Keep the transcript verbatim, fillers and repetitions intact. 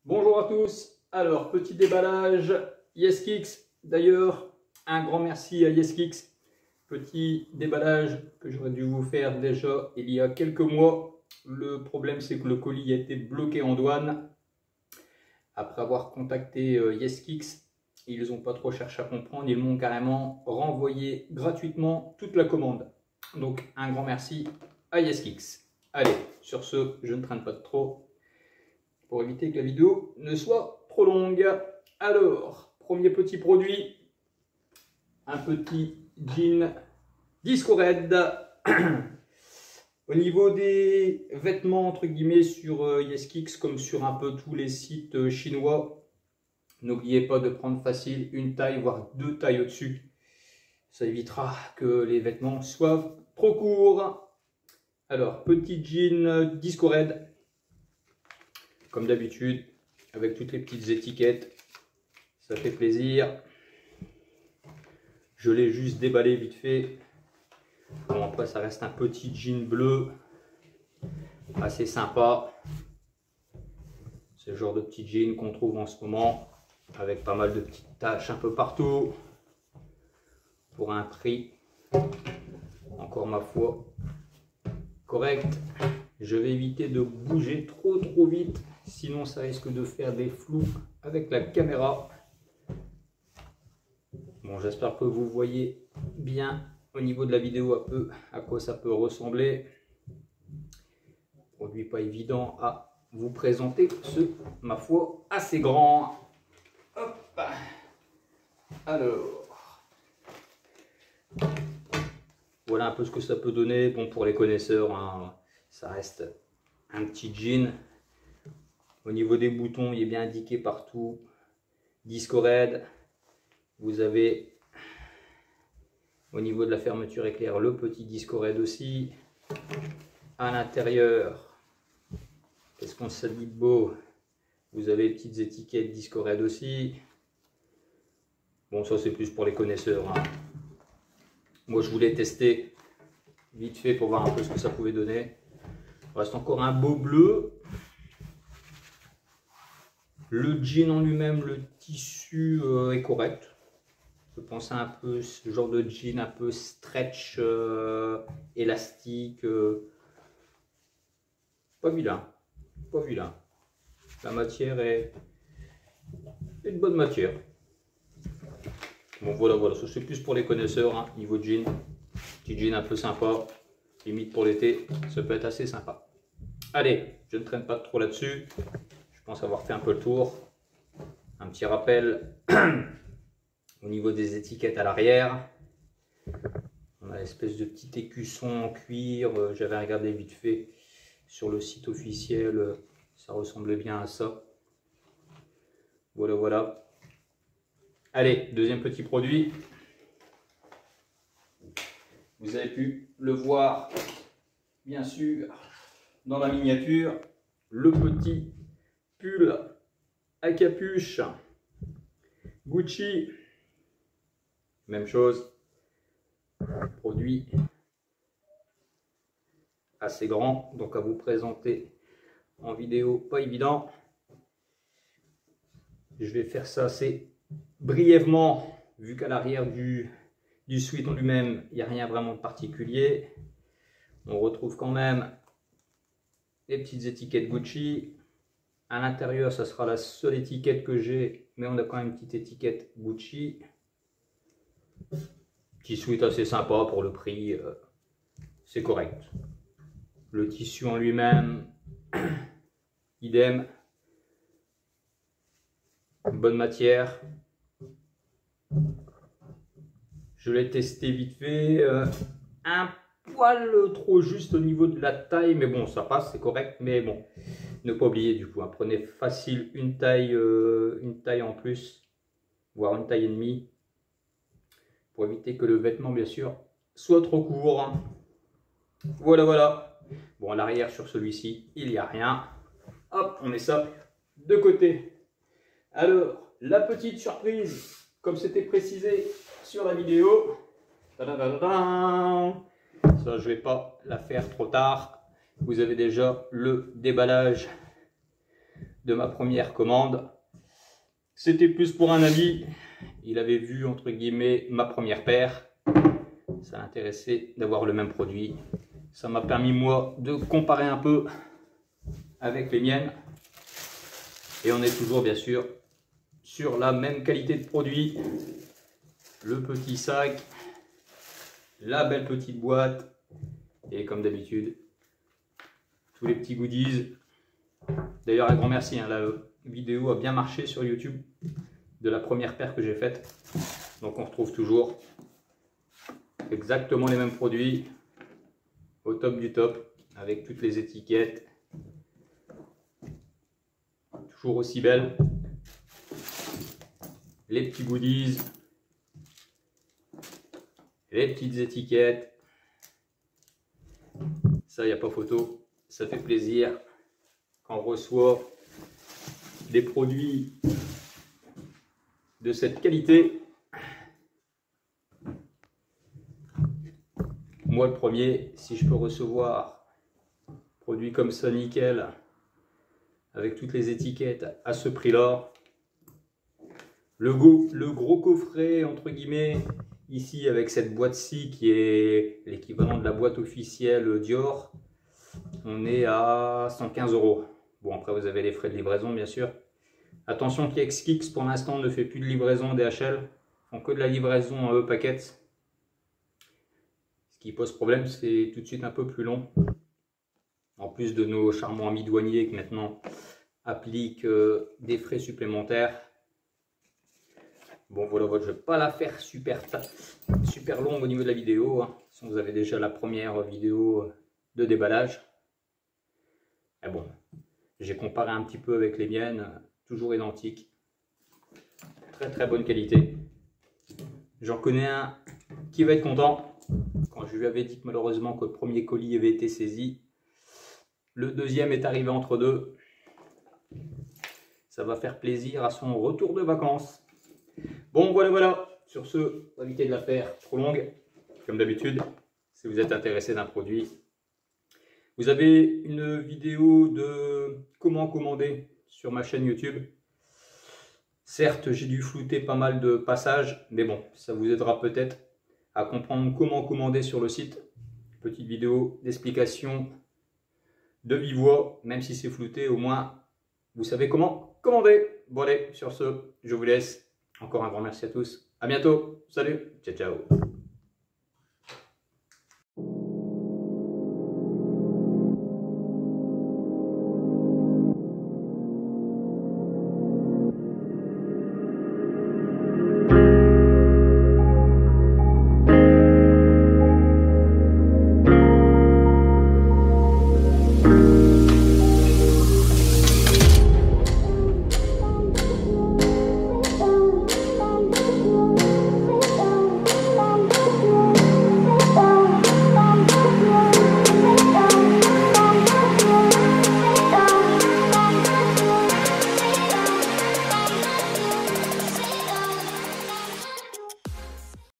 Bonjour à tous. Alors, petit déballage YesKicks. D'ailleurs, un grand merci à YesKicks. Petit déballage que j'aurais dû vous faire déjà il y a quelques mois. Le problème, c'est que le colis a été bloqué en douane. Après avoir contacté YesKicks, ils n'ont pas trop cherché à comprendre. Ils m'ont carrément renvoyé gratuitement toute la commande. Donc, un grand merci à YesKicks. Allez, sur ce, je ne traîne pas de trop, pour éviter que la vidéo ne soit trop longue. Alors, premier petit produit, un petit jean Disco Red. Au niveau des vêtements, entre guillemets, sur YesKicks, comme sur un peu tous les sites chinois, n'oubliez pas de prendre facile une taille, voire deux tailles au-dessus. Ça évitera que les vêtements soient trop courts. Alors, petit jean Disco Red. Comme d'habitude, avec toutes les petites étiquettes, ça fait plaisir. Je l'ai juste déballé vite fait. Bon, après, ça reste un petit jean bleu, assez sympa. C'est le genre de petit jean qu'on trouve en ce moment, avec pas mal de petites taches un peu partout, pour un prix, encore ma foi, correct. Je vais éviter de bouger trop trop vite, sinon ça risque de faire des flous avec la caméra. Bon, j'espère que vous voyez bien au niveau de la vidéo un peu à quoi ça peut ressembler. Produit pas évident à vous présenter, ce, ma foi, assez grand. Hop. Alors, voilà un peu ce que ça peut donner. Bon, pour les connaisseurs, hein, ça reste un petit jean. Au niveau des boutons, il est bien indiqué partout. Disco Red. Vous avez au niveau de la fermeture éclair le petit Disco Red aussi. À l'intérieur, qu'est-ce qu'on se dit de beau? Vous avez les petites étiquettes Disco Red aussi. Bon, ça c'est plus pour les connaisseurs, hein. Moi je voulais tester vite fait pour voir un peu ce que ça pouvait donner. Il reste encore un beau bleu. Le jean en lui-même, le tissu euh, est correct. Je pense à un peu ce genre de jean un peu stretch, euh, élastique. Euh, pas vilain, pas vilain. La matière est une bonne matière. Bon voilà, voilà, ça c'est plus pour les connaisseurs, hein, niveau jean. Petit jean un peu sympa, limite pour l'été, ça peut être assez sympa. Allez, je ne traîne pas trop là-dessus. Je pense avoir fait un peu le tour. Un petit rappel au niveau des étiquettes à l'arrière. On a l'espèce de petit écusson en cuir. J'avais regardé vite fait sur le site officiel. Ça ressemblait bien à ça. Voilà, voilà. Allez, deuxième petit produit. Vous avez pu le voir, bien sûr, dans la miniature. Le petit pull à capuche Gucci. Même chose. Produit assez grand, donc à vous présenter en vidéo, pas évident. Je vais faire ça assez brièvement, vu qu'à l'arrière du, du sweat en lui-même, il n'y a rien vraiment de particulier. On retrouve quand même les petites étiquettes Gucci. À l'intérieur, ça sera la seule étiquette que j'ai, mais on a quand même une petite étiquette Gucci. Petit sweat assez sympa pour le prix, euh, c'est correct. Le tissu en lui-même, idem. Bonne matière. Je l'ai testé vite fait, euh, un poil trop juste au niveau de la taille, mais bon, ça passe, c'est correct. Mais bon, ne pas oublier du coup, hein, prenez facile une taille, euh, une taille en plus, voire une taille et demie, pour éviter que le vêtement, bien sûr, soit trop court. Voilà, voilà. Bon, à l'arrière sur celui-ci, il n'y a rien. Hop, on met ça de côté. Alors, la petite surprise, comme c'était précisé sur la vidéo. Tadadadadam. Ça, je ne vais pas la faire trop tard. Vous avez déjà le déballage de ma première commande. C'était plus pour un ami. Il avait vu, entre guillemets, ma première paire. Ça l'intéressait d'avoir le même produit. Ça m'a permis, moi, de comparer un peu avec les miennes. Et on est toujours, bien sûr, sur la même qualité de produit. Le petit sac, la belle petite boîte. Et comme d'habitude, tous les petits goodies. D'ailleurs, un grand merci. Hein, la vidéo a bien marché sur YouTube de la première paire que j'ai faite. Donc on retrouve toujours exactement les mêmes produits au top du top avec toutes les étiquettes. Toujours aussi belles. Les petits goodies. Les petites étiquettes. Ça, il n'y a pas photo. Ça fait plaisir quand on reçoit des produits de cette qualité. Moi, le premier, si je peux recevoir un produit comme ça, nickel, avec toutes les étiquettes à ce prix-là. Le, go, le gros coffret, entre guillemets, ici avec cette boîte-ci qui est l'équivalent de la boîte officielle Dior, on est à cent quinze euros. Bon, après vous avez les frais de livraison bien sûr. Attention qu'Xkix pour l'instant ne fait plus de livraison D H L, font que de la livraison en E-Packet. Ce qui pose problème, c'est tout de suite un peu plus long. En plus de nos charmants amis douaniers qui maintenant appliquent euh, des frais supplémentaires. Bon voilà, je ne vais pas la faire super, super longue au niveau de la vidéo. Hein. Si vous avez déjà la première vidéo de déballage. Et bon, j'ai comparé un petit peu avec les miennes, toujours identiques. Très très bonne qualité. J'en connais un qui va être content. Quand je lui avais dit que malheureusement que le premier colis avait été saisi, le deuxième est arrivé entre deux. Ça va faire plaisir à son retour de vacances. Bon, voilà, voilà. Sur ce, pour éviter de la faire trop longue, comme d'habitude, si vous êtes intéressé d'un produit, vous avez une vidéo de comment commander sur ma chaîne YouTube. Certes, j'ai dû flouter pas mal de passages, mais bon, ça vous aidera peut-être à comprendre comment commander sur le site. Petite vidéo d'explication de vive voix, même si c'est flouté, au moins vous savez comment commander. Bon allez, sur ce, je vous laisse. Encore un grand merci à tous. À bientôt. Salut. Ciao, ciao.